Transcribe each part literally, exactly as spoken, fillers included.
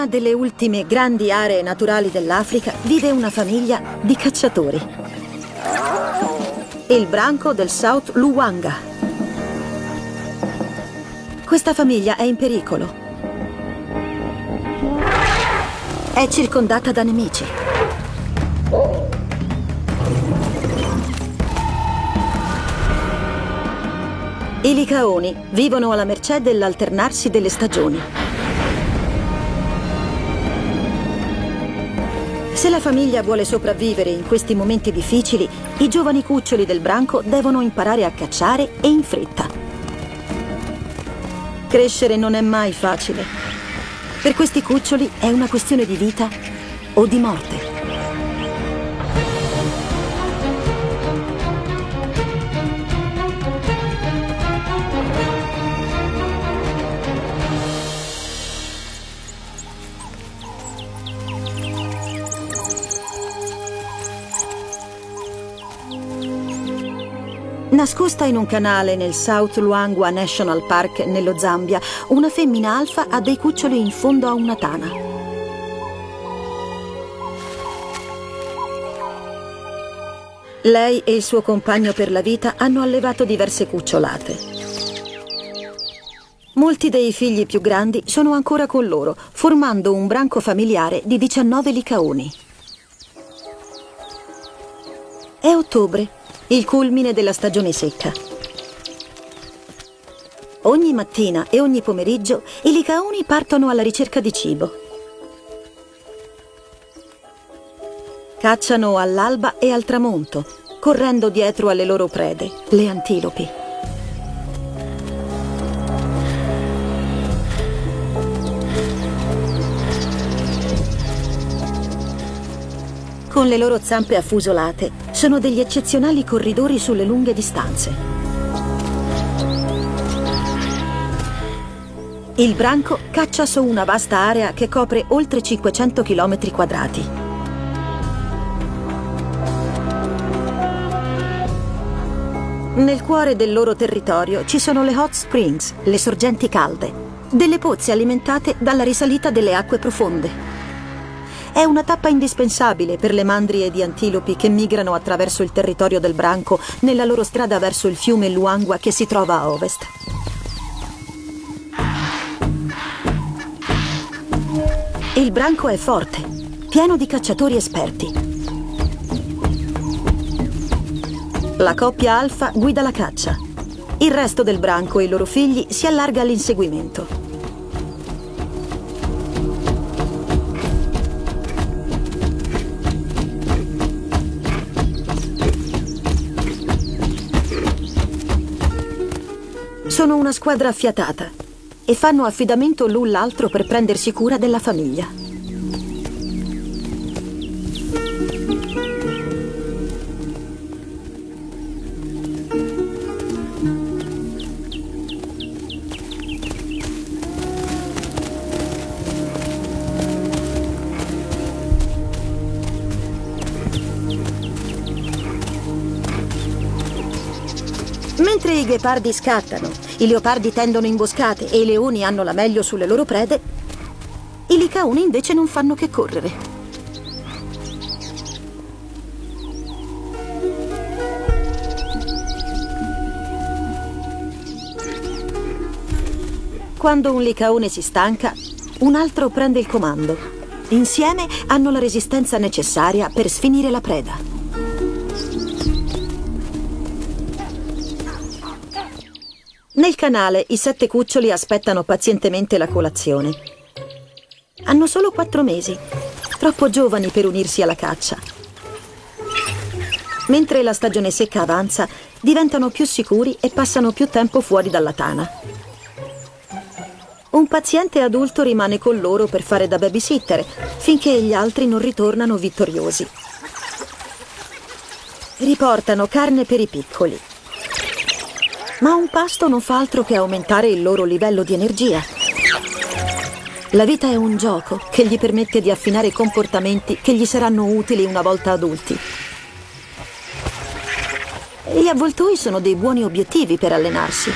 una delle ultime grandi aree naturali dell'Africa vive una famiglia di cacciatori. Il branco del South Luangwa. Questa famiglia è in pericolo. È circondata da nemici. I licaoni vivono alla mercé dell'alternarsi delle stagioni. Se la famiglia vuole sopravvivere in questi momenti difficili, i giovani cuccioli del branco devono imparare a cacciare e in fretta. Crescere non è mai facile. Per questi cuccioli è una questione di vita o di morte. Nascosta in un canale nel South Luangwa National Park, nello Zambia, una femmina alfa ha dei cuccioli in fondo a una tana. Lei e il suo compagno per la vita hanno allevato diverse cucciolate. Molti dei figli più grandi sono ancora con loro, formando un branco familiare di diciannove licaoni. È ottobre. Il culmine della stagione secca. Ogni mattina e ogni pomeriggio i licaoni partono alla ricerca di cibo. Cacciano all'alba e al tramonto, correndo dietro alle loro prede, le antilopi. Con le loro zampe affusolate, sono degli eccezionali corridori sulle lunghe distanze. Il branco caccia su una vasta area che copre oltre cinquecento chilometri quadrati. Nel cuore del loro territorio ci sono le hot springs, le sorgenti calde, delle pozze alimentate dalla risalita delle acque profonde. È una tappa indispensabile per le mandrie di antilopi che migrano attraverso il territorio del branco nella loro strada verso il fiume Luangwa che si trova a ovest. Il branco è forte, pieno di cacciatori esperti. La coppia alfa guida la caccia. Il resto del branco e i loro figli si allarga all'inseguimento. Sono una squadra affiatata e fanno affidamento l'un l'altro per prendersi cura della famiglia. Mentre i ghepardi scattano, i leopardi tendono imboscate e i leoni hanno la meglio sulle loro prede, i licaoni invece non fanno che correre. Quando un licaone si stanca, un altro prende il comando. Insieme hanno la resistenza necessaria per sfinire la preda. Nel canale i sette cuccioli aspettano pazientemente la colazione. Hanno solo quattro mesi, troppo giovani per unirsi alla caccia. Mentre la stagione secca avanza, diventano più sicuri e passano più tempo fuori dalla tana. Un paziente adulto rimane con loro per fare da babysitter, finché gli altri non ritornano vittoriosi. Riportano carne per i piccoli. Ma un pasto non fa altro che aumentare il loro livello di energia. La vita è un gioco che gli permette di affinare comportamenti che gli saranno utili una volta adulti. Gli avvoltoi sono dei buoni obiettivi per allenarsi.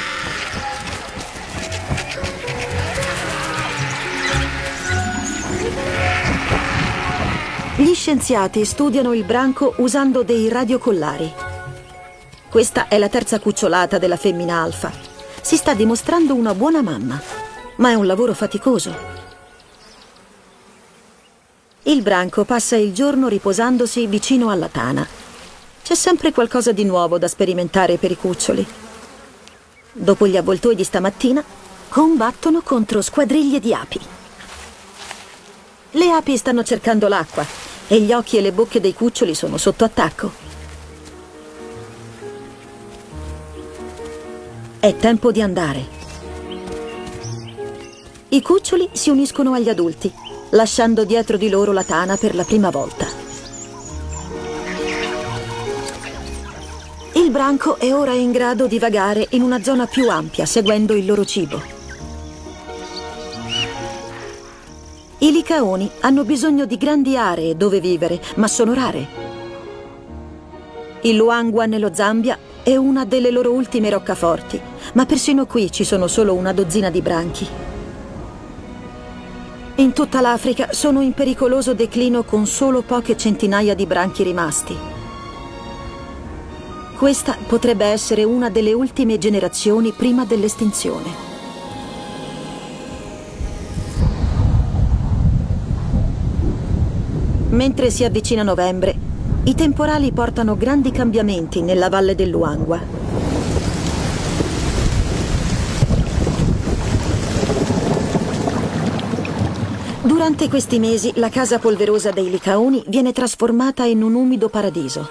Gli scienziati studiano il branco usando dei radiocollari. Questa è la terza cucciolata della femmina alfa. Si sta dimostrando una buona mamma, ma è un lavoro faticoso. Il branco passa il giorno riposandosi vicino alla tana. C'è sempre qualcosa di nuovo da sperimentare per i cuccioli. Dopo gli avvoltoi di stamattina, combattono contro squadriglie di api. Le api stanno cercando l'acqua e gli occhi e le bocche dei cuccioli sono sotto attacco. È tempo di andare. I cuccioli si uniscono agli adulti, lasciando dietro di loro la tana per la prima volta. Il branco è ora in grado di vagare in una zona più ampia, seguendo il loro cibo. I licaoni hanno bisogno di grandi aree dove vivere, ma sono rare. Il Luangwa nello Zambia è una delle loro ultime roccaforti, ma persino qui ci sono solo una dozzina di branchi. In tutta l'Africa sono in pericoloso declino con solo poche centinaia di branchi rimasti. Questa potrebbe essere una delle ultime generazioni prima dell'estinzione. Mentre si avvicina novembre, i temporali portano grandi cambiamenti nella valle del Luangwa. Durante questi mesi la casa polverosa dei licaoni viene trasformata in un umido paradiso.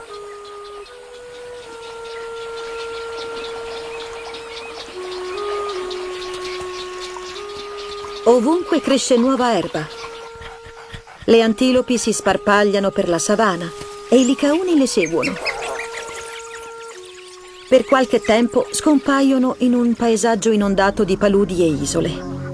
Ovunque cresce nuova erba. Le antilopi si sparpagliano per la savana e i licaoni le seguono. Per qualche tempo scompaiono in un paesaggio inondato di paludi e isole.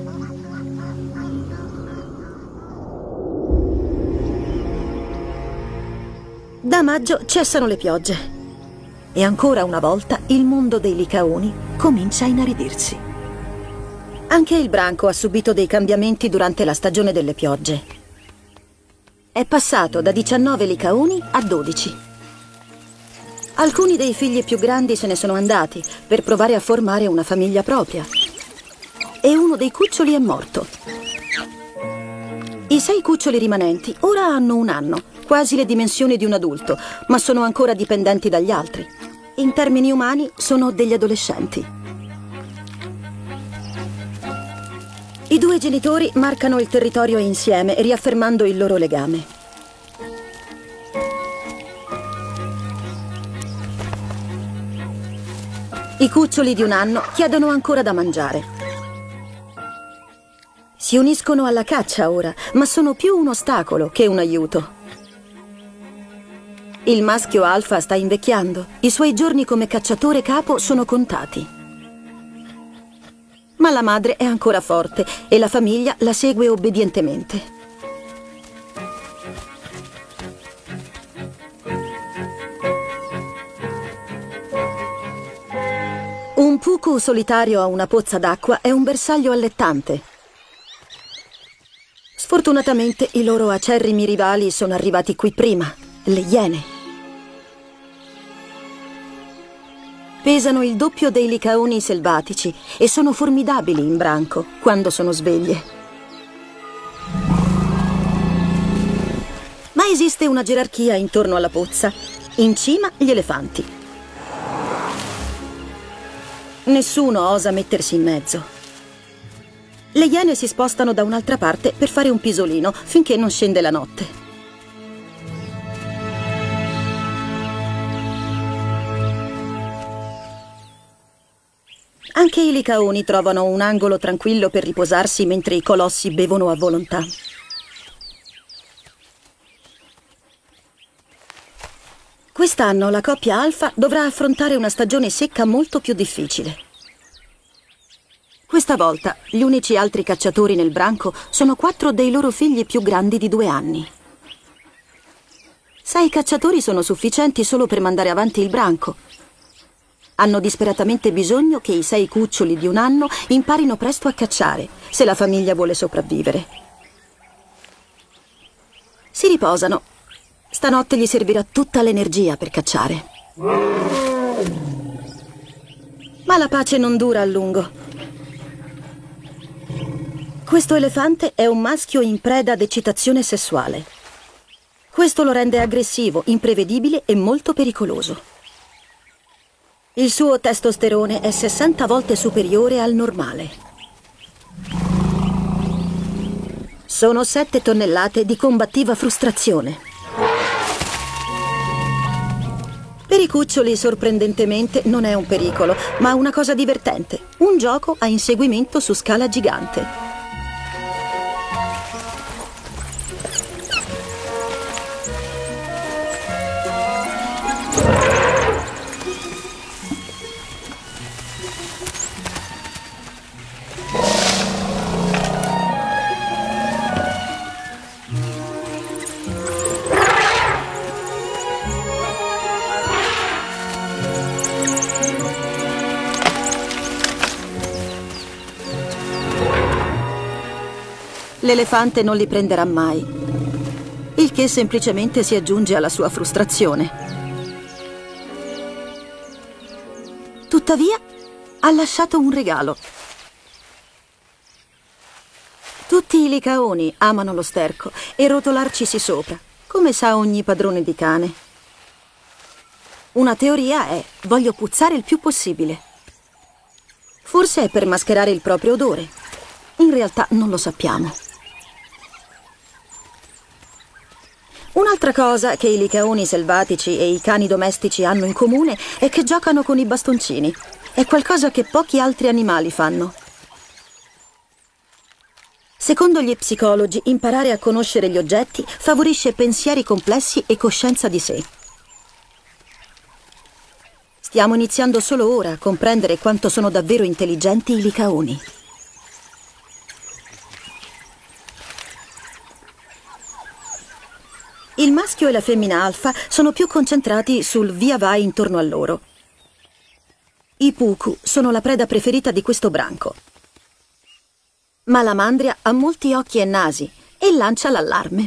Da maggio cessano le piogge e ancora una volta il mondo dei licaoni comincia a inaridirsi. Anche il branco ha subito dei cambiamenti durante la stagione delle piogge. È passato da diciannove licaoni a dodici. Alcuni dei figli più grandi se ne sono andati per provare a formare una famiglia propria. E uno dei cuccioli è morto. I sei cuccioli rimanenti ora hanno un anno, quasi le dimensioni di un adulto, ma sono ancora dipendenti dagli altri. In termini umani sono degli adolescenti. I due genitori marcano il territorio insieme, riaffermando il loro legame. I cuccioli di un anno chiedono ancora da mangiare. Si uniscono alla caccia ora, ma sono più un ostacolo che un aiuto. Il maschio alfa sta invecchiando. I suoi giorni come cacciatore capo sono contati. Ma la madre è ancora forte e la famiglia la segue obbedientemente. Un puku solitario a una pozza d'acqua è un bersaglio allettante. Sfortunatamente i loro acerrimi rivali sono arrivati qui prima, le iene. Pesano il doppio dei licaoni selvatici e sono formidabili in branco quando sono sveglie. Ma esiste una gerarchia intorno alla pozza. In cima gli elefanti. Nessuno osa mettersi in mezzo. Le iene si spostano da un'altra parte per fare un pisolino finché non scende la notte. Anche i licaoni trovano un angolo tranquillo per riposarsi mentre i colossi bevono a volontà. Quest'anno la coppia alfa dovrà affrontare una stagione secca molto più difficile. Questa volta gli unici altri cacciatori nel branco sono quattro dei loro figli più grandi di due anni. Sei cacciatori sono sufficienti solo per mandare avanti il branco. Hanno disperatamente bisogno che i sei cuccioli di un anno imparino presto a cacciare, se la famiglia vuole sopravvivere. Si riposano Stanotte gli servirà tutta l'energia per cacciare. Ma la pace non dura a lungo. Questo elefante è un maschio in preda ad eccitazione sessuale. Questo lo rende aggressivo, imprevedibile e molto pericoloso. Il suo testosterone è sessanta volte superiore al normale. Sono sette tonnellate di combattiva frustrazione. Per i cuccioli, sorprendentemente, non è un pericolo, ma una cosa divertente. Un gioco a inseguimento su scala gigante. L'elefante non li prenderà mai, il che semplicemente si aggiunge alla sua frustrazione. Tuttavia, ha lasciato un regalo. Tutti i licaoni amano lo sterco e rotolarcisi sopra, come sa ogni padrone di cane. Una teoria è: voglio puzzare il più possibile. Forse è per mascherare il proprio odore. In realtà non lo sappiamo. Un'altra cosa che i licaoni selvatici e i cani domestici hanno in comune è che giocano con i bastoncini. È qualcosa che pochi altri animali fanno. Secondo gli psicologi, imparare a conoscere gli oggetti favorisce pensieri complessi e coscienza di sé. Stiamo iniziando solo ora a comprendere quanto sono davvero intelligenti i licaoni. Il maschio e la femmina alfa sono più concentrati sul via vai intorno a loro. I puku sono la preda preferita di questo branco. Ma la mandria ha molti occhi e nasi e lancia l'allarme.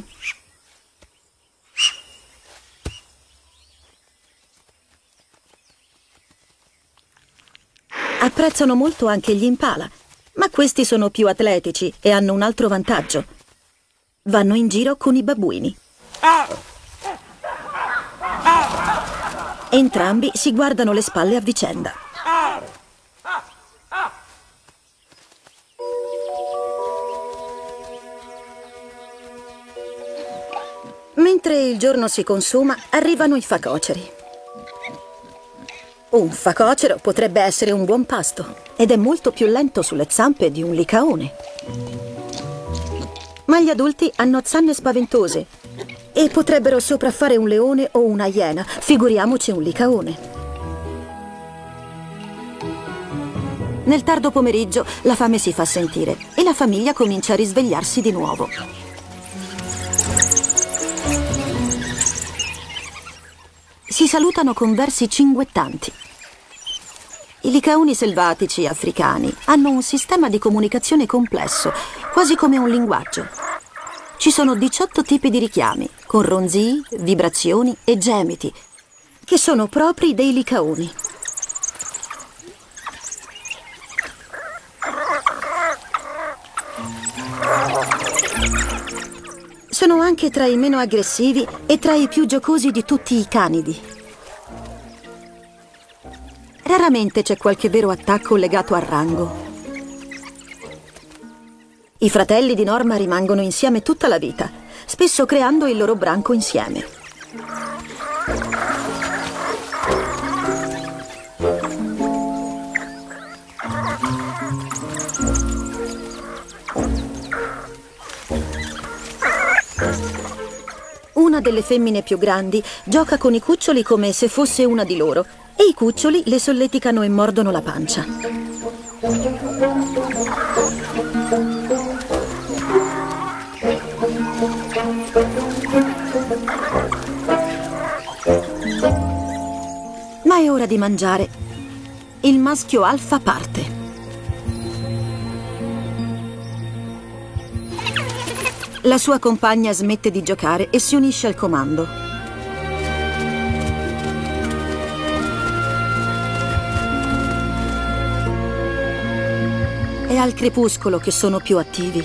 Apprezzano molto anche gli impala, ma questi sono più atletici e hanno un altro vantaggio. Vanno in giro con i babbuini. Entrambi si guardano le spalle a vicenda. Mentre il giorno si consuma, arrivano i facoceri. Un facocero potrebbe essere un buon pasto ed è molto più lento sulle zampe di un licaone. Ma gli adulti hanno zanne spaventose e potrebbero sopraffare un leone o una iena, figuriamoci un licaone. Nel tardo pomeriggio la fame si fa sentire e la famiglia comincia a risvegliarsi di nuovo. Si salutano con versi cinguettanti. I licaoni selvatici africani hanno un sistema di comunicazione complesso, quasi come un linguaggio. Ci sono diciotto tipi di richiami, con ronzii, vibrazioni e gemiti, che sono propri dei licaoni. Sono anche tra i meno aggressivi e tra i più giocosi di tutti i canidi. Raramente c'è qualche vero attacco legato al rango. I fratelli di norma rimangono insieme tutta la vita, spesso creando il loro branco insieme. Una delle femmine più grandi gioca con i cuccioli come se fosse una di loro e i cuccioli le solleticano e mordono la pancia. Ma è ora di mangiare. Il maschio alfa parte. La sua compagna smette di giocare e si unisce al comando. È al crepuscolo che sono più attivi.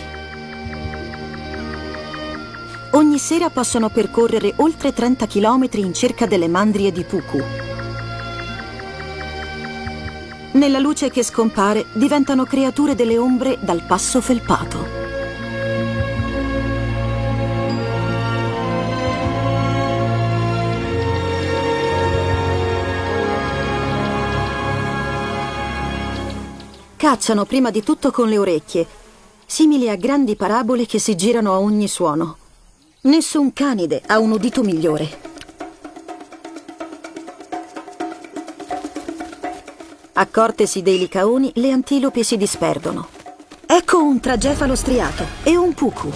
Ogni sera possono percorrere oltre trenta chilometri in cerca delle mandrie di puku. Nella luce che scompare, diventano creature delle ombre dal passo felpato. Cacciano prima di tutto con le orecchie, simili a grandi parabole che si girano a ogni suono. Nessun canide ha un udito migliore. Accortesi dei licaoni, le antilopi si disperdono. Ecco un tragefalo striato e un puku.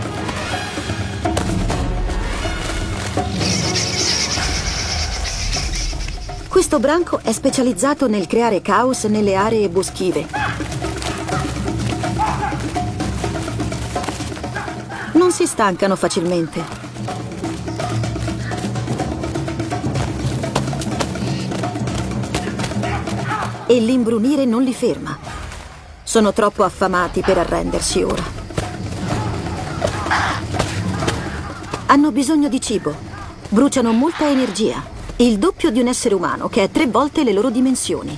Questo branco è specializzato nel creare caos nelle aree boschive. Non si stancano facilmente. E l'imbrunire non li ferma. Sono troppo affamati per arrendersi ora. Hanno bisogno di cibo. Bruciano molta energia. Il doppio di un essere umano, che è tre volte le loro dimensioni.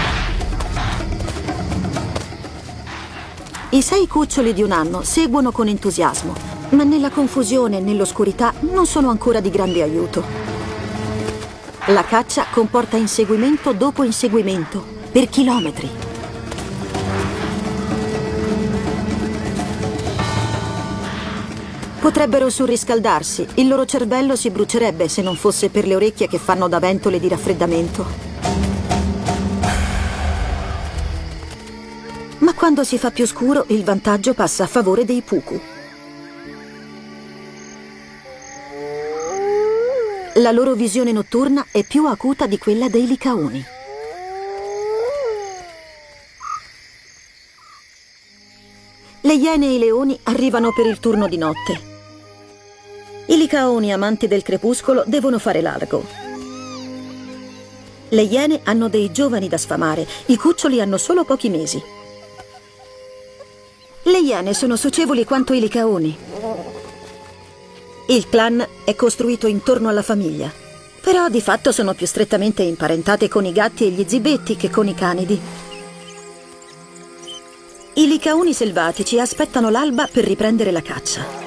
I sei cuccioli di un anno seguono con entusiasmo, ma nella confusione e nell'oscurità non sono ancora di grande aiuto. La caccia comporta inseguimento dopo inseguimento, per chilometri. Potrebbero surriscaldarsi, il loro cervello si brucerebbe se non fosse per le orecchie che fanno da ventole di raffreddamento. Ma quando si fa più scuro, il vantaggio passa a favore dei puku. La loro visione notturna è più acuta di quella dei licaoni. Le iene e i leoni arrivano per il turno di notte. I licaoni, amanti del crepuscolo, devono fare largo. Le iene hanno dei giovani da sfamare, i cuccioli hanno solo pochi mesi. Le iene sono socievoli quanto i licaoni. Il clan è costruito intorno alla famiglia, però di fatto sono più strettamente imparentate con i gatti e gli zibetti che con i canidi. I licaoni selvatici aspettano l'alba per riprendere la caccia.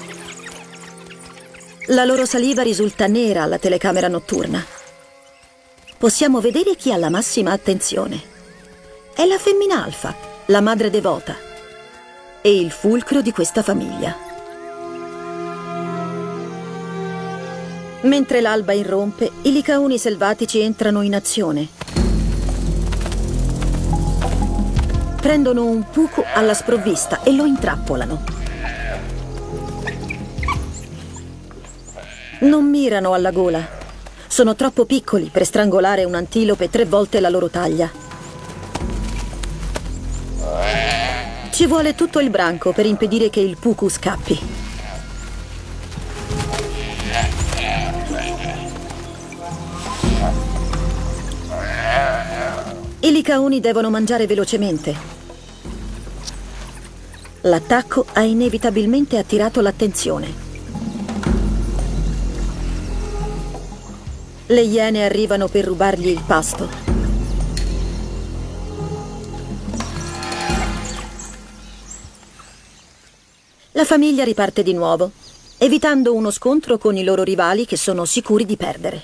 La loro saliva risulta nera alla telecamera notturna. Possiamo vedere chi ha la massima attenzione. È la femmina alfa, la madre devota, e il fulcro di questa famiglia. Mentre l'alba irrompe, i licaoni selvatici entrano in azione. Prendono un puku alla sprovvista e lo intrappolano. Non mirano alla gola. Sono troppo piccoli per strangolare un'antilope tre volte la loro taglia. Ci vuole tutto il branco per impedire che il puku scappi. I licaoni devono mangiare velocemente. L'attacco ha inevitabilmente attirato l'attenzione. Le iene arrivano per rubargli il pasto. La famiglia riparte di nuovo, evitando uno scontro con i loro rivali che sono sicuri di perdere.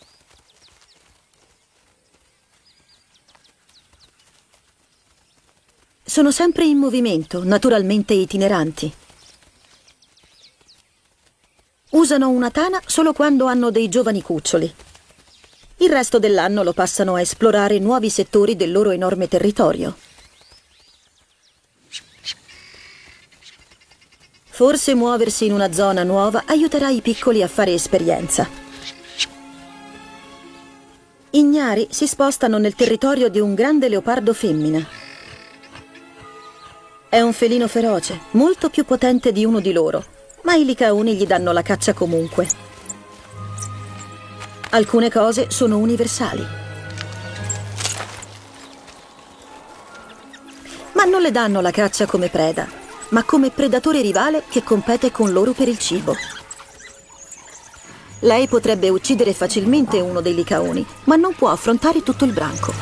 Sono sempre in movimento, naturalmente itineranti. Usano una tana solo quando hanno dei giovani cuccioli. Il resto dell'anno lo passano a esplorare nuovi settori del loro enorme territorio. Forse muoversi in una zona nuova aiuterà i piccoli a fare esperienza. Ignari si spostano nel territorio di un grande leopardo femmina. È un felino feroce, molto più potente di uno di loro, ma i licaoni gli danno la caccia comunque. Alcune cose sono universali. Ma non le danno la caccia come preda, ma come predatore rivale che compete con loro per il cibo. Lei potrebbe uccidere facilmente uno dei licaoni, ma non può affrontare tutto il branco.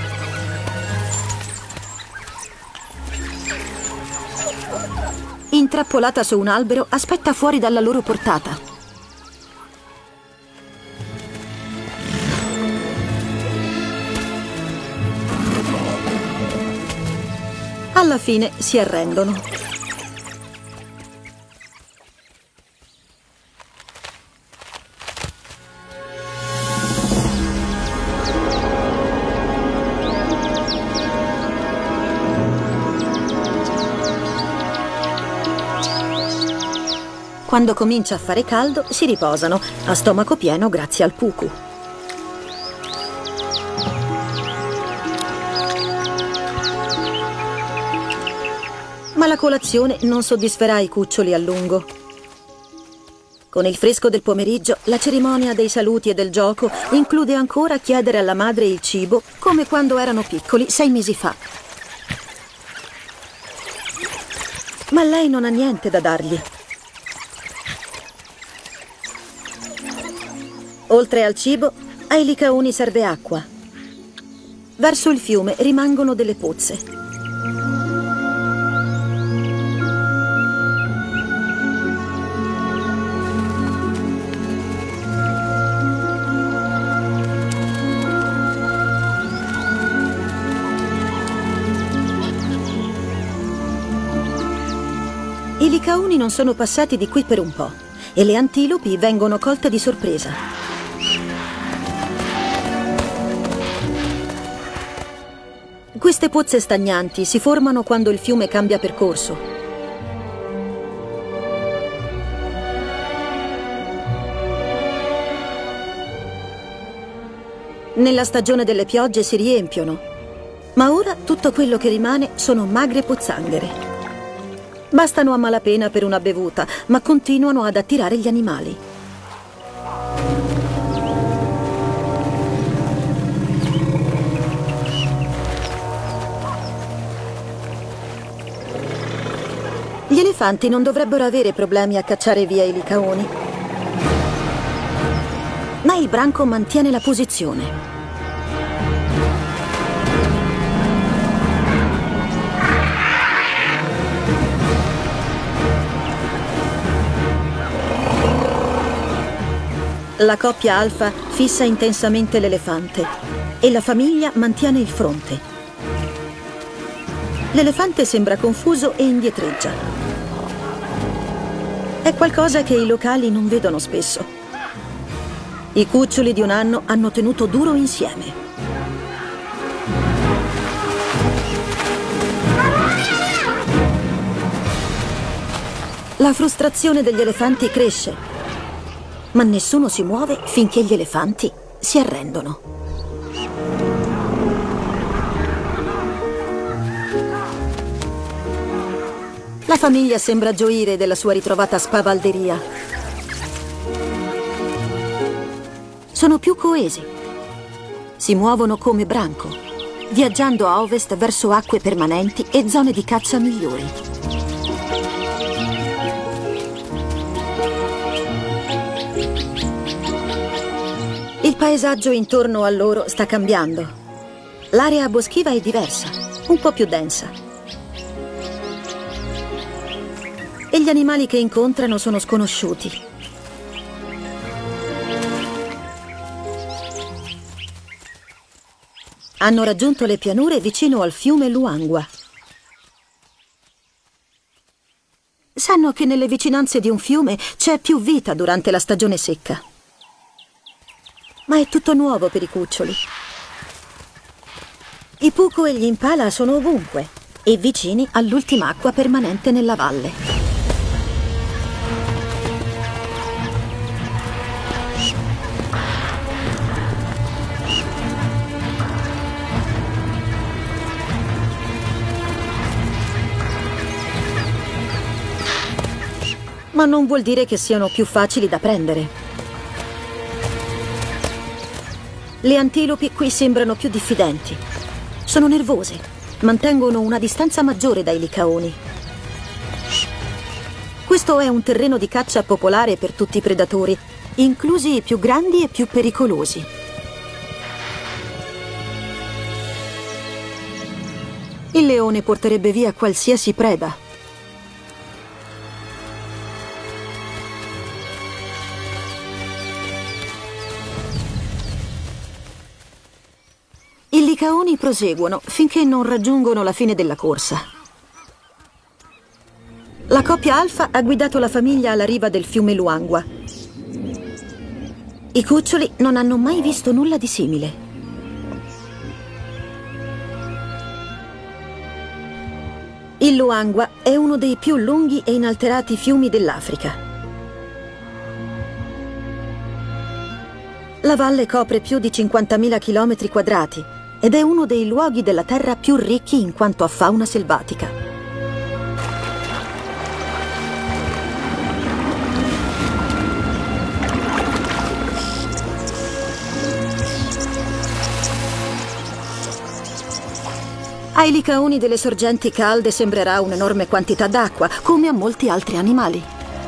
Intrappolata su un albero, aspetta fuori dalla loro portata. Alla fine si arrendono. Quando comincia a fare caldo, si riposano, a stomaco pieno grazie al puku. Ma la colazione non soddisferà i cuccioli a lungo. Con il fresco del pomeriggio, la cerimonia dei saluti e del gioco include ancora chiedere alla madre il cibo come quando erano piccoli sei mesi fa. Ma lei non ha niente da dargli. Oltre al cibo, ai licaoni serve acqua. Verso il fiume rimangono delle pozze. I licaoni non sono passati di qui per un po' e le antilopi vengono colte di sorpresa. Queste pozze stagnanti si formano quando il fiume cambia percorso. Nella stagione delle piogge si riempiono, ma ora tutto quello che rimane sono magre pozzanghere. Bastano a malapena per una bevuta, ma continuano ad attirare gli animali. Gli elefanti non dovrebbero avere problemi a cacciare via i licaoni. Ma il branco mantiene la posizione. La coppia alfa fissa intensamente l'elefante e la famiglia mantiene il fronte. L'elefante sembra confuso e indietreggia. È qualcosa che i locali non vedono spesso. I cuccioli di un anno hanno tenuto duro insieme. La frustrazione degli elefanti cresce, ma nessuno si muove finché gli elefanti si arrendono. La famiglia sembra gioire della sua ritrovata spavalderia. Sono più coesi. Si muovono come branco, viaggiando a ovest verso acque permanenti e zone di caccia migliori. Il paesaggio intorno a loro sta cambiando. L'area boschiva è diversa, un po' più densa. E gli animali che incontrano sono sconosciuti. Hanno raggiunto le pianure vicino al fiume Luangwa. Sanno che nelle vicinanze di un fiume c'è più vita durante la stagione secca. Ma è tutto nuovo per i cuccioli. I puku e gli impala sono ovunque e vicini all'ultima acqua permanente nella valle. Ma non vuol dire che siano più facili da prendere. Le antilopi qui sembrano più diffidenti. Sono nervose mantengono una distanza maggiore dai licaoni. Questo è un terreno di caccia popolare per tutti i predatori, inclusi i più grandi e più pericolosi. Il leone porterebbe via qualsiasi preda. I licaoni proseguono finché non raggiungono la fine della corsa. La coppia alfa ha guidato la famiglia alla riva del fiume Luangwa. I cuccioli non hanno mai visto nulla di simile. Il Luangwa è uno dei più lunghi e inalterati fiumi dell'Africa. La valle copre più di cinquantamila chilometri quadrati ed è uno dei luoghi della Terra più ricchi in quanto a fauna selvatica. Ai licaoni delle sorgenti calde sembrerà un'enorme quantità d'acqua, come a molti altri animali.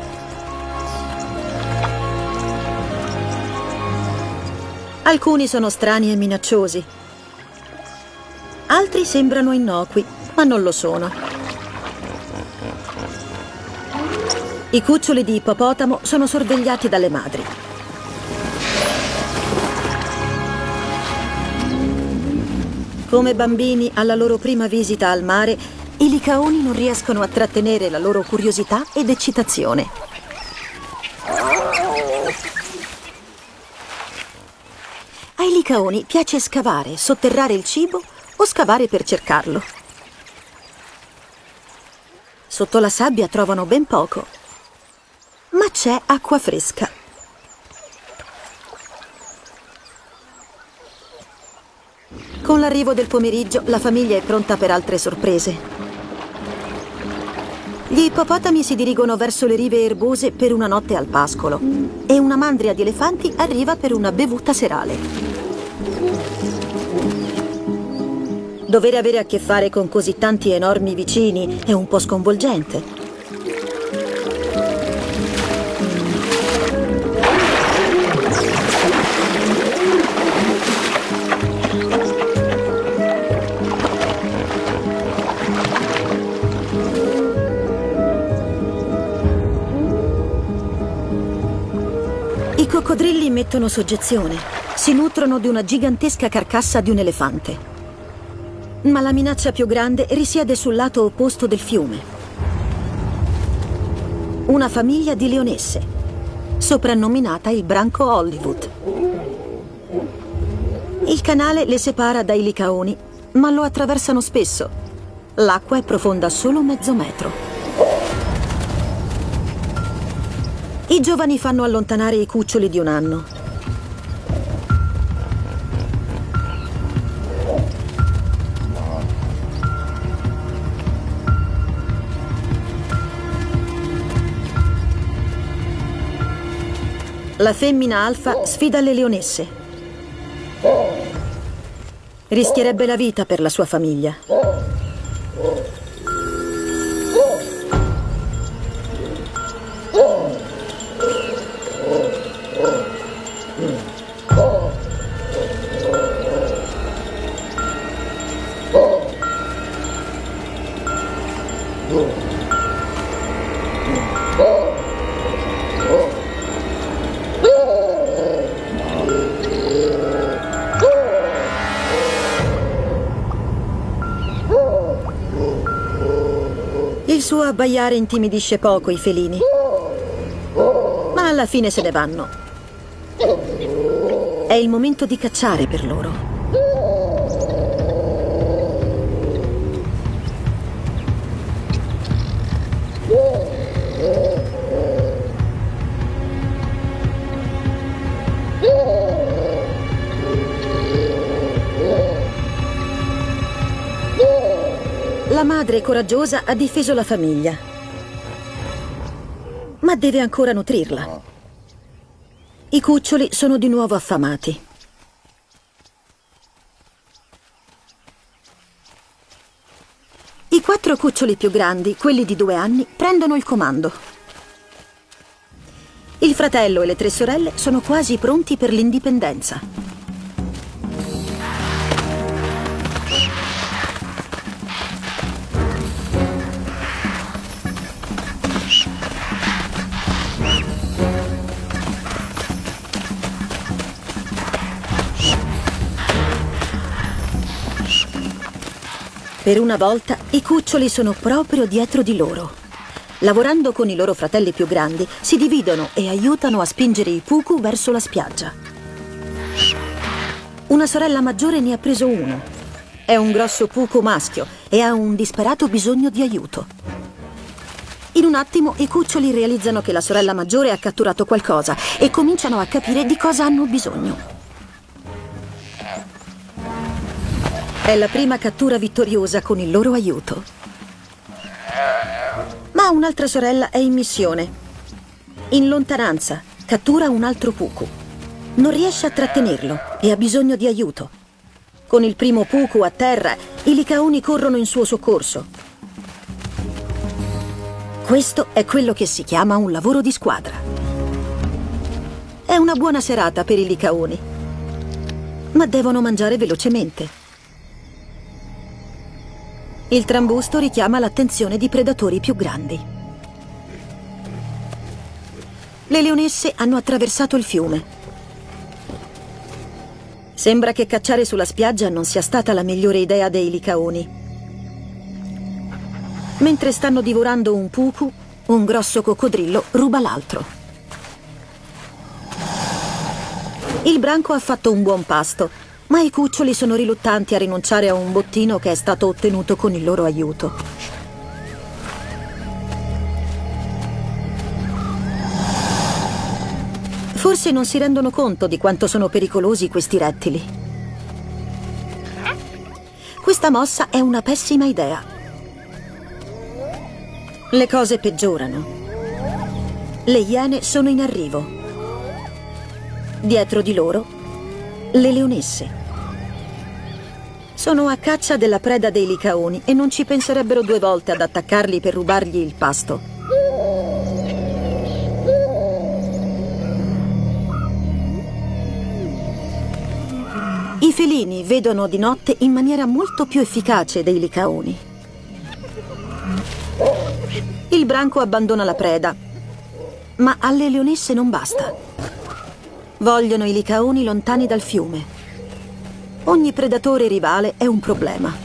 Alcuni sono strani e minacciosi. Altri sembrano innocui, ma non lo sono. I cuccioli di ippopotamo sono sorvegliati dalle madri. Come bambini alla loro prima visita al mare, i licaoni non riescono a trattenere la loro curiosità ed eccitazione. Ai licaoni piace scavare, sotterrare il cibo o scavare per cercarlo. Sotto la sabbia trovano ben poco, ma c'è acqua fresca. Con l'arrivo del pomeriggio, la famiglia è pronta per altre sorprese. Gli ippopotami si dirigono verso le rive erbose per una notte al pascolo e una mandria di elefanti arriva per una bevuta serale. Dover avere a che fare con così tanti enormi vicini è un po' sconvolgente. I coccodrilli mettono soggezione. Si nutrono di una gigantesca carcassa di un elefante. Ma la minaccia più grande risiede sul lato opposto del fiume. Una famiglia di leonesse, soprannominata il branco Hollywood. Il canale le separa dai licaoni, ma lo attraversano spesso. L'acqua è profonda solo mezzo metro. I giovani fanno allontanare i cuccioli di un anno. La femmina alfa sfida le leonesse. Rischierebbe la vita per la sua famiglia. Il suo abbaiare intimidisce poco i felini, ma alla fine se ne vanno. È il momento di cacciare per loro. La madre coraggiosa ha difeso la famiglia, ma deve ancora nutrirla. I cuccioli sono di nuovo affamati. quattro cuccioli più grandi, quelli di due anni, prendono il comando. Il fratello e le tre sorelle sono quasi pronti per l'indipendenza. Per una volta i cuccioli sono proprio dietro di loro. Lavorando con i loro fratelli più grandi, si dividono e aiutano a spingere i puku verso la spiaggia. Una sorella maggiore ne ha preso uno. È un grosso puku maschio e ha un disperato bisogno di aiuto. In un attimo i cuccioli realizzano che la sorella maggiore ha catturato qualcosa e cominciano a capire di cosa hanno bisogno. È la prima cattura vittoriosa con il loro aiuto. Ma un'altra sorella è in missione. In lontananza, cattura un altro puku. Non riesce a trattenerlo e ha bisogno di aiuto. Con il primo puku a terra, i licaoni corrono in suo soccorso. Questo è quello che si chiama un lavoro di squadra. È una buona serata per i licaoni, ma devono mangiare velocemente. Il trambusto richiama l'attenzione di predatori più grandi. Le leonesse hanno attraversato il fiume. Sembra che cacciare sulla spiaggia non sia stata la migliore idea dei licaoni. Mentre stanno divorando un puku, un grosso coccodrillo ruba l'altro. Il branco ha fatto un buon pasto, ma i cuccioli sono riluttanti a rinunciare a un bottino che è stato ottenuto con il loro aiuto. Forse non si rendono conto di quanto sono pericolosi questi rettili. Questa mossa è una pessima idea. Le cose peggiorano. Le iene sono in arrivo. Dietro di loro, le leonesse. Sono a caccia della preda dei licaoni e non ci penserebbero due volte ad attaccarli per rubargli il pasto. I felini vedono di notte in maniera molto più efficace dei licaoni. Il branco abbandona la preda, ma alle leonesse non basta. Vogliono i licaoni lontani dal fiume. Ogni predatore rivale è un problema.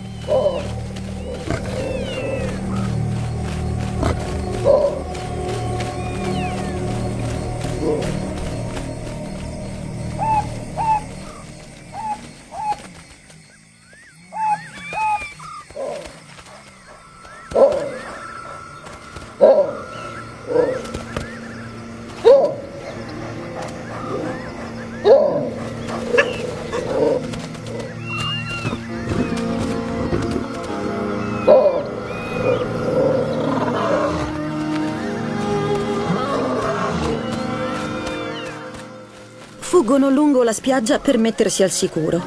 Fuggono lungo la spiaggia per mettersi al sicuro.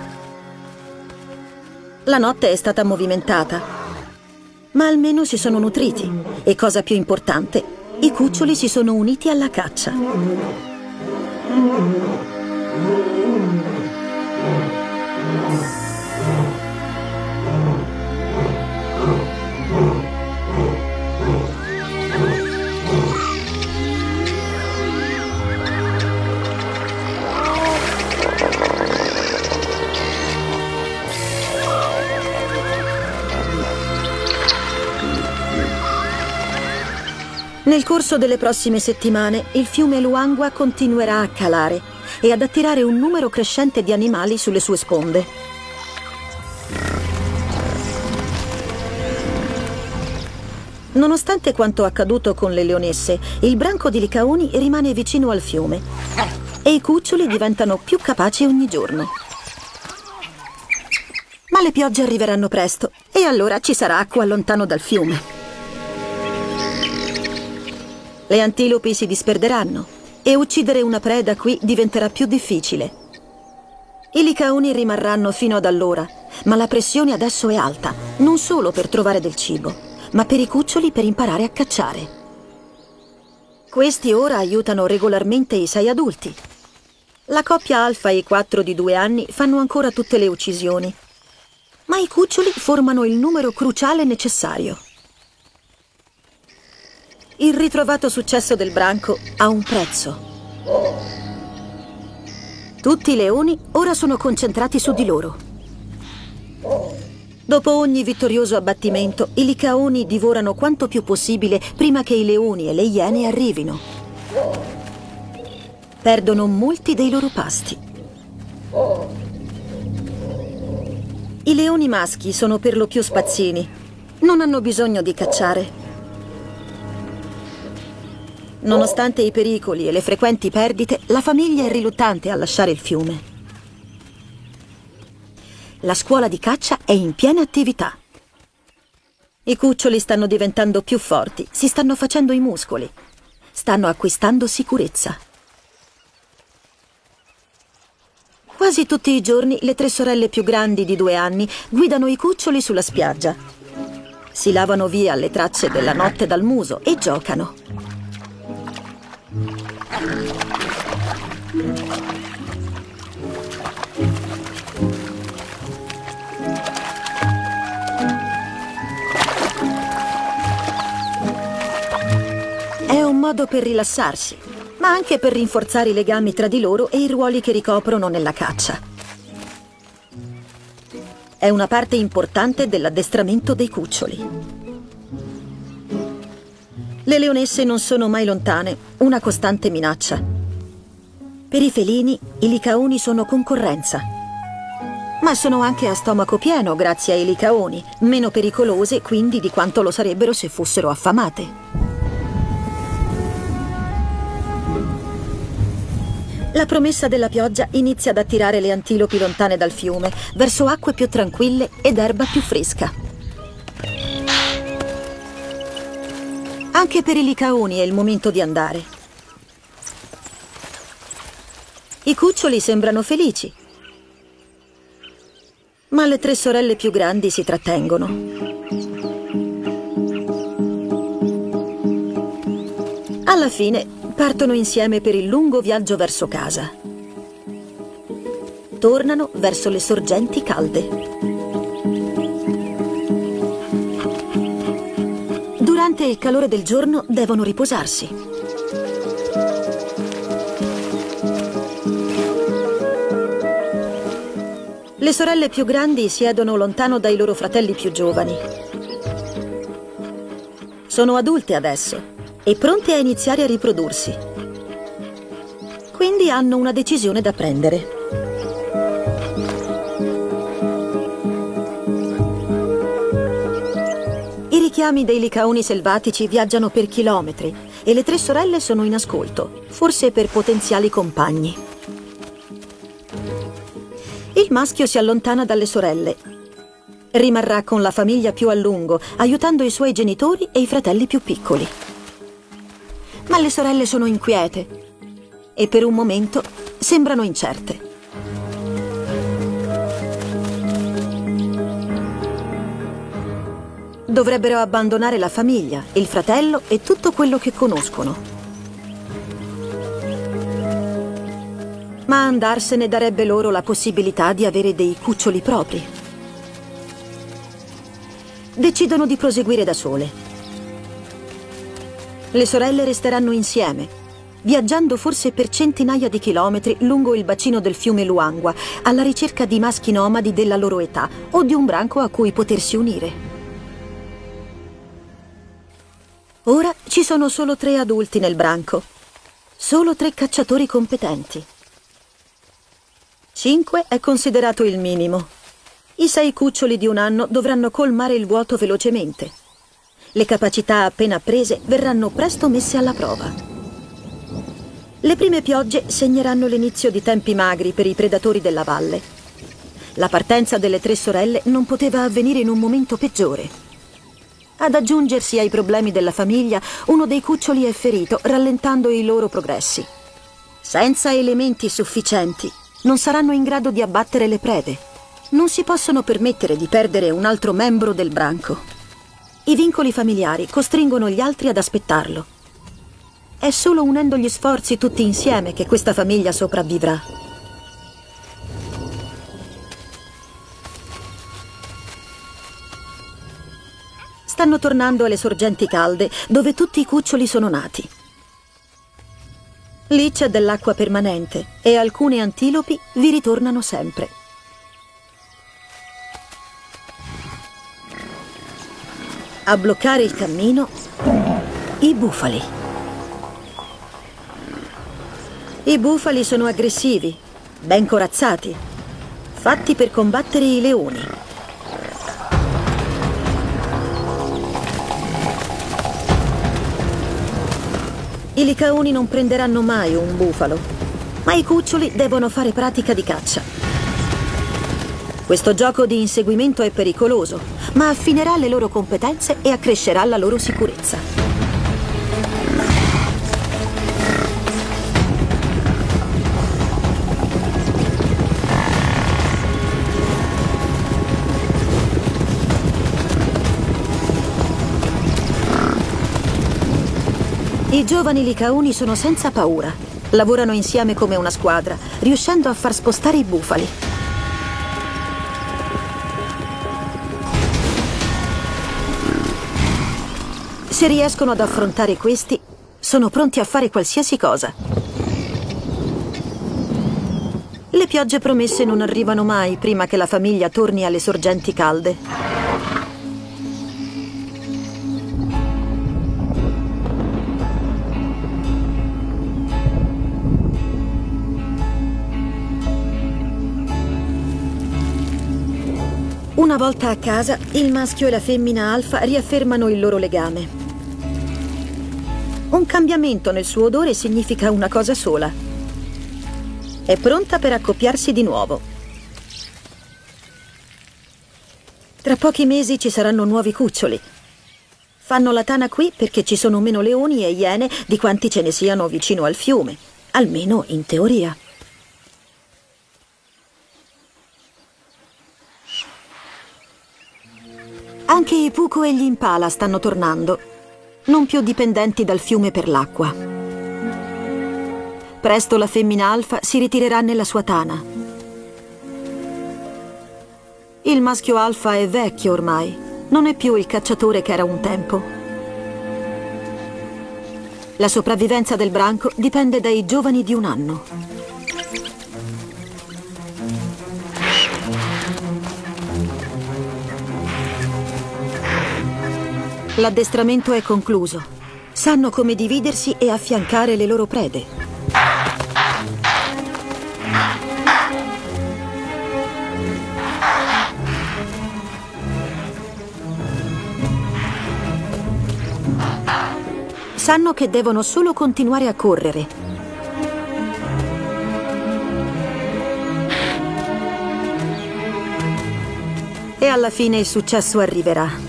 La notte è stata movimentata, ma almeno si sono nutriti e, cosa più importante, i cuccioli si sono uniti alla caccia. Nel corso delle prossime settimane il fiume Luangwa continuerà a calare e ad attirare un numero crescente di animali sulle sue sponde. Nonostante quanto accaduto con le leonesse, il branco di licaoni rimane vicino al fiume e i cuccioli diventano più capaci ogni giorno. Ma le piogge arriveranno presto e allora ci sarà acqua lontano dal fiume. Le antilopi si disperderanno e uccidere una preda qui diventerà più difficile. I licaoni rimarranno fino ad allora, ma la pressione adesso è alta, non solo per trovare del cibo, ma per i cuccioli per imparare a cacciare. Questi ora aiutano regolarmente i sei adulti. La coppia alfa e i quattro di due anni fanno ancora tutte le uccisioni, ma i cuccioli formano il numero cruciale necessario. Il ritrovato successo del branco ha un prezzo. Tutti i leoni ora sono concentrati su di loro. Dopo ogni vittorioso abbattimento, i licaoni divorano quanto più possibile prima che i leoni e le iene arrivino. Perdono molti dei loro pasti. I leoni maschi sono per lo più spazzini. Non hanno bisogno di cacciare. Nonostante i pericoli e le frequenti perdite, la famiglia è riluttante a lasciare il fiume. La scuola di caccia è in piena attività. I cuccioli stanno diventando più forti, si stanno facendo i muscoli, stanno acquistando sicurezza. Quasi tutti i giorni le tre sorelle più grandi di due anni guidano i cuccioli sulla spiaggia. Si lavano via le tracce della notte dal muso e giocano. È un modo per rilassarsi, ma anche per rinforzare i legami tra di loro e i ruoli che ricoprono nella caccia. È una parte importante dell'addestramento dei cuccioli. Le leonesse non sono mai lontane, una costante minaccia. Per i felini, i licaoni sono concorrenza. Ma sono anche a stomaco pieno grazie ai licaoni, meno pericolose quindi di quanto lo sarebbero se fossero affamate. La promessa della pioggia inizia ad attirare le antilopi lontane dal fiume, verso acque più tranquille ed erba più fresca. Anche per i licaoni è il momento di andare. I cuccioli sembrano felici, ma le tre sorelle più grandi si trattengono. Alla fine partono insieme per il lungo viaggio verso casa. Tornano verso le sorgenti calde. Durante il calore del giorno devono riposarsi. Le sorelle più grandi siedono lontano dai loro fratelli più giovani. Sono adulte adesso e pronte a iniziare a riprodursi. Quindi hanno una decisione da prendere. I richiami dei licaoni selvatici viaggiano per chilometri e le tre sorelle sono in ascolto, forse per potenziali compagni. Il maschio si allontana dalle sorelle. Rimarrà con la famiglia più a lungo, aiutando i suoi genitori e i fratelli più piccoli. Ma le sorelle sono inquiete e per un momento sembrano incerte. Dovrebbero abbandonare la famiglia, il fratello e tutto quello che conoscono. Ma andarsene darebbe loro la possibilità di avere dei cuccioli propri. Decidono di proseguire da sole. Le sorelle resteranno insieme, viaggiando forse per centinaia di chilometri lungo il bacino del fiume Luangwa, alla ricerca di maschi nomadi della loro età o di un branco a cui potersi unire. Ora ci sono solo tre adulti nel branco, solo tre cacciatori competenti. Cinque è considerato il minimo. I sei cuccioli di un anno dovranno colmare il vuoto velocemente. Le capacità appena apprese verranno presto messe alla prova. Le prime piogge segneranno l'inizio di tempi magri per i predatori della valle. La partenza delle tre sorelle non poteva avvenire in un momento peggiore. Ad aggiungersi ai problemi della famiglia, uno dei cuccioli è ferito, rallentando i loro progressi. Senza elementi sufficienti, non saranno in grado di abbattere le prede. Non si possono permettere di perdere un altro membro del branco. I vincoli familiari costringono gli altri ad aspettarlo. È solo unendo gli sforzi tutti insieme che questa famiglia sopravvivrà. Stanno tornando alle sorgenti calde, dove tutti i cuccioli sono nati. Lì c'è dell'acqua permanente e alcune antilopi vi ritornano sempre. A bloccare il cammino, i bufali. I bufali sono aggressivi, ben corazzati, fatti per combattere i leoni. I licaoni non prenderanno mai un bufalo, ma i cuccioli devono fare pratica di caccia. Questo gioco di inseguimento è pericoloso, ma affinerà le loro competenze e accrescerà la loro sicurezza. I giovani licaoni sono senza paura. Lavorano insieme come una squadra, riuscendo a far spostare i bufali. Se riescono ad affrontare questi, sono pronti a fare qualsiasi cosa. Le piogge promesse non arrivano mai prima che la famiglia torni alle sorgenti calde. Una volta a casa, il maschio e la femmina alfa riaffermano il loro legame. Un cambiamento nel suo odore significa una cosa sola. È pronta per accoppiarsi di nuovo. Tra pochi mesi ci saranno nuovi cuccioli. Fanno la tana qui perché ci sono meno leoni e iene di quanti ce ne siano vicino al fiume, almeno in teoria. Anche i puku e gli impala stanno tornando, non più dipendenti dal fiume per l'acqua. Presto la femmina alfa si ritirerà nella sua tana. Il maschio alfa è vecchio ormai, non è più il cacciatore che era un tempo. La sopravvivenza del branco dipende dai giovani di un anno. L'addestramento è concluso. Sanno come dividersi e affiancare le loro prede. Sanno che devono solo continuare a correre. E alla fine il successo arriverà.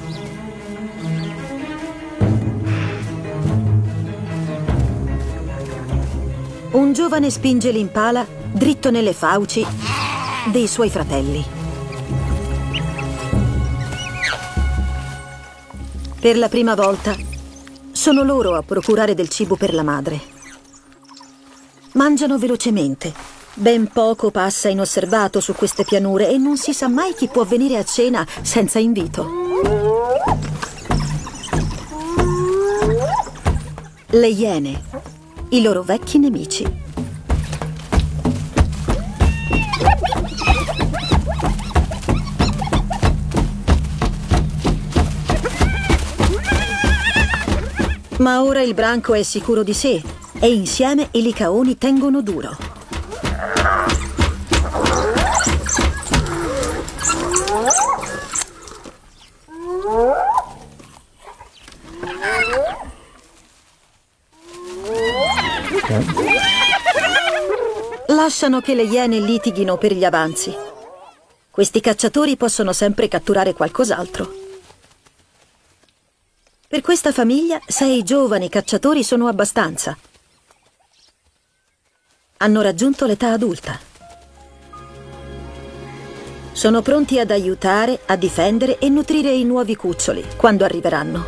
Un giovane spinge l'impala dritto nelle fauci dei suoi fratelli. Per la prima volta sono loro a procurare del cibo per la madre. Mangiano velocemente. Ben poco passa inosservato su queste pianure e non si sa mai chi può venire a cena senza invito. Le iene, i loro vecchi nemici. Ma ora il branco è sicuro di sé e insieme i licaoni tengono duro. Lasciano che le iene litighino per gli avanzi. Questi cacciatori possono sempre catturare qualcos'altro. Per questa famiglia, sei giovani cacciatori sono abbastanza. Hanno raggiunto l'età adulta. Sono pronti ad aiutare, a difendere e nutrire i nuovi cuccioli quando arriveranno.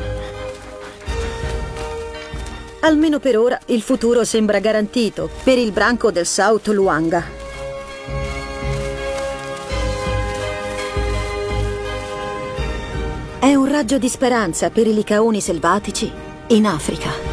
Almeno per ora il futuro sembra garantito per il branco del South Luangwa. È un raggio di speranza per i licaoni selvatici in Africa.